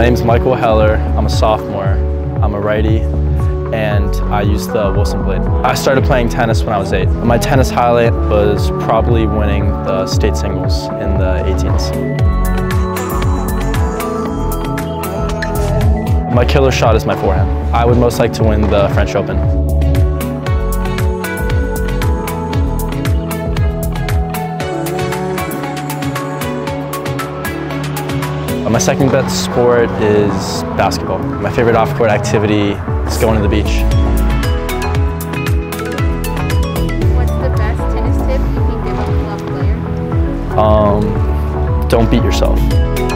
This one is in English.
My name is Michael Heller. I'm a sophomore. I'm a righty, and I use the Wilson blade. I started playing tennis when I was 8. My tennis highlight was probably winning the state singles in the 18s. My killer shot is my forehand. I would most like to win the French Open. My second best sport is basketball. My favorite off-court activity is going to the beach. What's the best tennis tip you can give a club player? Don't beat yourself.